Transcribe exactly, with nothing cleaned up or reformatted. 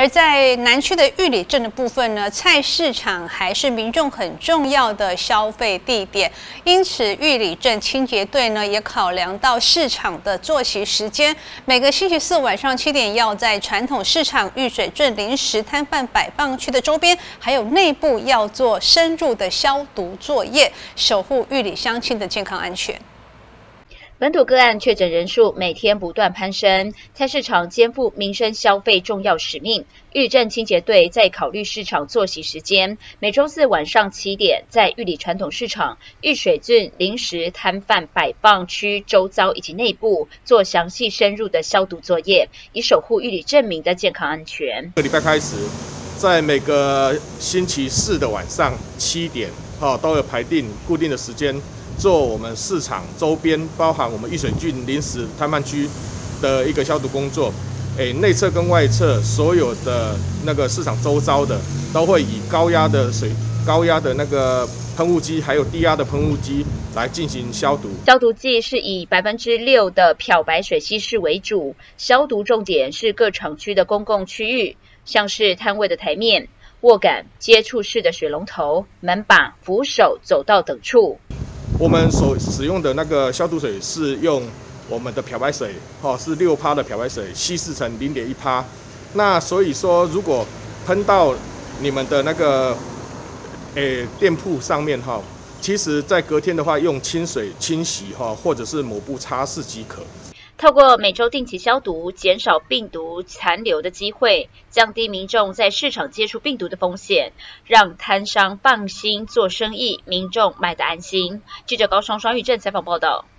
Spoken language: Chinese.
而在南区的玉里镇的部分呢，菜市场还是民众很重要的消费地点，因此玉里镇清洁队呢也考量到市场的作息时间，每个星期四晚上七点要在传统市场、玉水镇临时摊贩摆放区的周边，还有内部要做深入的消毒作业，守护玉里乡亲的健康安全。 本土个案确诊人数每天不断攀升，菜市场肩负民生消费重要使命。玉里镇清洁队在考虑市场作息时间，每周四晚上七点，在玉里传统市场、玉水镇临时摊贩摆放区周遭以及内部做详细深入的消毒作业，以守护玉里镇民的健康安全。 这个礼拜开始，在每个星期四的晚上七点，哦，都有排定固定的时间。做我们市场周边，包含我们玉水郡临时摊贩区的一个消毒工作。诶，内侧跟外侧所有的那个市场周遭的，都会以高压的水、高压的那个喷雾机，还有低压的喷雾机来进行消毒。 消毒剂是以百分之六的漂白水稀释为主，消毒重点是各厂区的公共区域，像是摊位的台面、握感、接触式的水龙头、门把、扶手、走道等处。 我们所使用的那个消毒水是用我们的漂白水，哦，是六趴的漂白水稀释成零点一趴。那所以说，如果喷到你们的那个诶店铺上面哈，其实在隔天的话，用清水清洗哈，或者是抹布擦拭即可。 透过每周定期消毒，减少病毒残留的机会，降低民众在市场接触病毒的风险，让摊商放心做生意，民众买得安心。记者高双双玉镇采访报道。